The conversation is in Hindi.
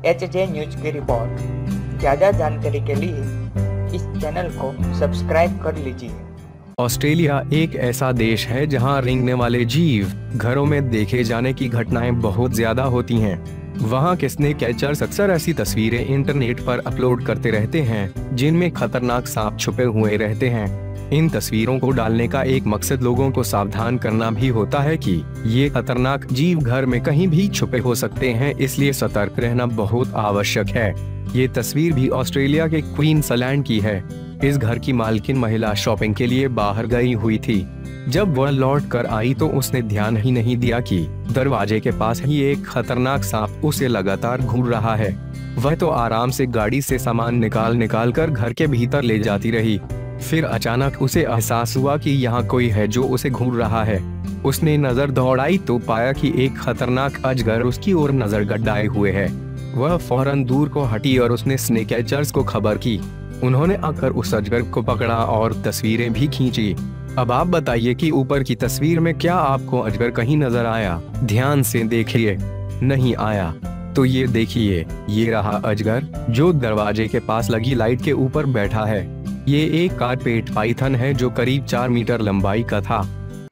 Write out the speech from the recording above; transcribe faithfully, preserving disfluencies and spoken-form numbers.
एच जे न्यूज की रिपोर्ट। ज़्यादा जानकारी के लिए इस चैनल को सब्सक्राइब कर लीजिए। ऑस्ट्रेलिया एक ऐसा देश है जहां रेंगने वाले जीव घरों में देखे जाने की घटनाएं बहुत ज्यादा होती हैं। वहां के स्नेक कैचर्स अक्सर ऐसी तस्वीरें इंटरनेट पर अपलोड करते रहते हैं जिनमें खतरनाक सांप छुपे हुए रहते हैं। इन तस्वीरों को डालने का एक मकसद लोगों को सावधान करना भी होता है कि ये खतरनाक जीव घर में कहीं भी छुपे हो सकते हैं, इसलिए सतर्क रहना बहुत आवश्यक है। ये तस्वीर भी ऑस्ट्रेलिया के क्वींसलैंड की है। इस घर की मालकिन महिला शॉपिंग के लिए बाहर गई हुई थी। जब वह लौट कर आई तो उसने ध्यान ही नहीं दिया कि दरवाजे के पास ही एक खतरनाक सांप उसे लगातार घूर रहा है। वह तो आराम से गाड़ी से सामान निकाल निकाल कर घर के भीतर ले जाती रही। फिर अचानक उसे एहसास हुआ कि यहाँ कोई है जो उसे घूर रहा है। उसने नजर दौड़ाई तो पाया कि एक खतरनाक अजगर उसकी ओर नजर गड्ढाए हुए है। वह फौरन दूर को हटी और उसने स्नेक कैचर्स को खबर की। उन्होंने आकर उस अजगर को पकड़ा और तस्वीरें भी खींची। अब आप बताइए कि ऊपर की तस्वीर में क्या आपको अजगर कहीं नजर आया? ध्यान से देखिए। नहीं आया तो ये देखिए, ये रहा अजगर जो दरवाजे के पास लगी लाइट के ऊपर बैठा है। ये एक कारपेट पाइथन है जो करीब चार मीटर लंबाई का था।